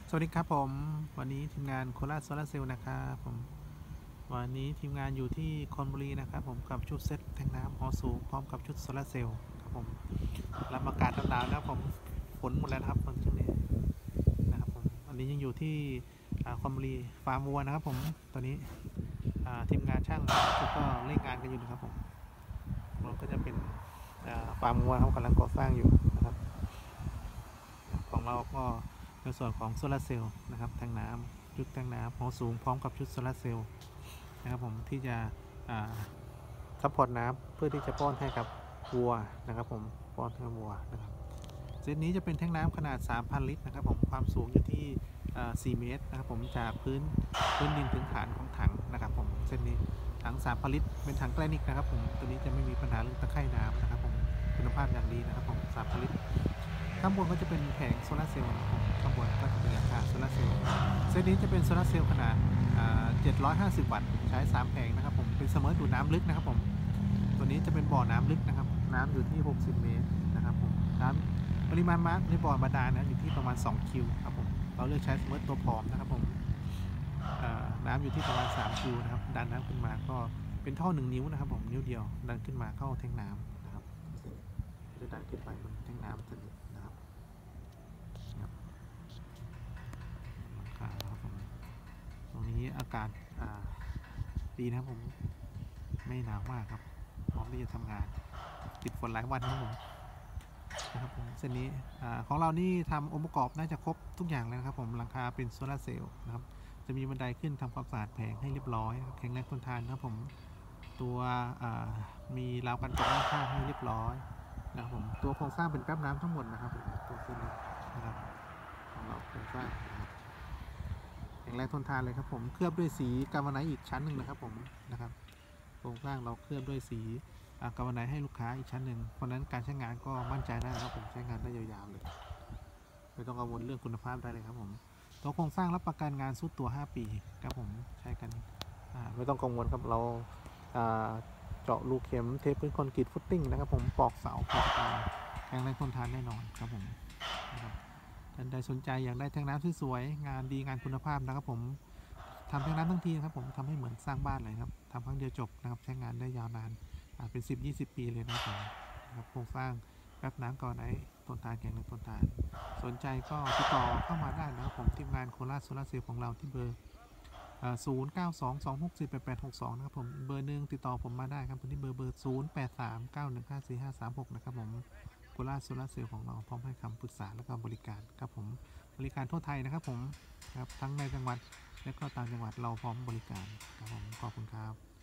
สวัสดีครับผมวันนี้ทีมงานโคราชโซลาร์เซลล์นะครับผมวันนี้ทีมงานอยู่ที่คอนบุรีนะครับผมกับชุดเซตแทงน้ำหอสูงพร้อมกับชุดโซลาร์เซลล์ครับผมรับอากาศหนาวๆนะผมฝนหมดแล้วนะครับตอนช่วงนี้นะครับผมวันนี้ยังอยู่ที่คอนบุรีฟาร์มวัวนะครับผมตอนนี้ทีมงานช่างก็เร่งงานกันอยู่นะครับผมเราก็จะเป็นฟาร์มวัวเขากำลังก่อสร้างอยู่นะครับของเราก็ในส่วนของโซลาร์เซลล์นะครับแทงน้ำชุดแทงน้ำหอสูงพร้อมกับชุดโซลาร์เซลล์นะครับผมที่จะซัพพอร์ตน้ำเพื่อที่จะป้อนให้กับวัวนะครับผมป้อนให้วัวนะครับเซตนี้จะเป็นแทงน้ำขนาด 3,000 ลิตรนะครับผมความสูงอยู่ที่4 เมตรนะครับผมจากพื้นดินถึงฐานของถังนะครับผมเส้นนี้ถัง 3,000 ลิตรเป็นถังแกลนิกนะครับผมตัวนี้จะไม่มีปัญหาเรื่องตะไคร่น้ำนะครับผมคุณภาพอย่างดีนะครับผม 3,000 ลิตรข้างบนก็จะเป็นแผงโซลาร์เซลล์นะครับข้างบนก็จะเป็นหลังคาโซลาร์เซลล์เซตนี้จะเป็นโซลาร์เซลล์ขนาด750 วัตต์ใช้3แผงนะครับผมเป็นเสมอดูดน้ำลึกนะครับผมตัวนี้จะเป็นบ่อน้ำลึกนะครับน้ำอยู่ที่60 เมตรนะครับผมน้ำปริมาณน้ำในบ่อบาดาลนะอยู่ที่ประมาณ2คิวครับผมเราเลือกใช้เสมอตัวผอมนะครับผมน้ำอยู่ที่ประมาณ3คิวนะครับดันน้ำขึ้นมาก็เป็นท่อ1 นิ้วนะครับผมนิ้วเดียวดันขึ้นมาเข้าแทงน้ำนะครับจะดันขึ้นไปบนแทงน้ำตัวนี้นะครับตรงนี้อากาศดีนะครับผมไม่หนาวมากครับพร้อมที่จะทำงานติดฝนหลายวันครับผมนะครับผมเส้นนี้ของเรานี่ทำองค์ประกอบน่าจะครบทุกอย่างเลยนะครับผมหลังคาเป็นโซลาร์เซลล์นะครับจะมีบันไดขึ้นทำความสะอาดแผงให้เรียบร้อยแข็งแรงทนทานนะครับผมตัวมีราวกันตกข้างให้เรียบร้อยนะครับผมตัวโครงสร้างเป็นแป๊บน้ำทั้งหมดนะครับตัวเส้นนี้นะครับของเราโครงสร้างแข็งแรงทนทานเลยครับผมเคลือบด้วยสีกาลวาไนท์อีกชั้นหนึ่งนะครับผมนะครับโครงสร้างเราเคลือบด้วยสีกาลวาไนท์ให้ลูกค้าอีกชั้นหนึ่งเพราะนั้นการใช้งานก็มั่นใจได้ครับผมใช้งานได้ยาวๆเลยไม่ต้องกังวลเรื่องคุณภาพได้เลยครับผมตัวโครงสร้างรับประกันงานสุดตัว5 ปีครับผมใช้กันไม่ต้องกังวลครับเราเจาะรูเข็มเทพื้นคอนกรีตฟุตติ้งนะครับผมปอกเสาปอกตาแข็งแรงทนทานแน่นอนครับผมนะครับท่านใดสนใจอยากได้แทงน้ำสวยๆงานดีงานคุณภาพนะครับผมทำแทงน้ำทั้งทีครับผมทำให้เหมือนสร้างบ้านเลยครับทำครั้งเดียวจบนะครับใช้งานได้ยาวนานเป็น10-20 ปีเลยนะครับผมโครงสร้างแป๊บน้ำก่อนไหนทนทานแข็งแรงทนทานสนใจก็ติดต่อเข้ามาได้นะครับผมทีมงานโคราชโซลาร์เซลล์ของเราที่เบอร์0922648862นะครับผมเบอร์หนึ่งติดต่อผมมาได้ครับที่เบอร์0839154536นะครับผมโคราชโซลาร์เซลล์ของเราพร้อมให้คำปรึกษาและก็บริการครับผมบริการทั่วไทยนะครับผมครับทั้งในจังหวัดและก็ต่างจังหวัดเราพร้อมบริการครับผมขอบคุณครับ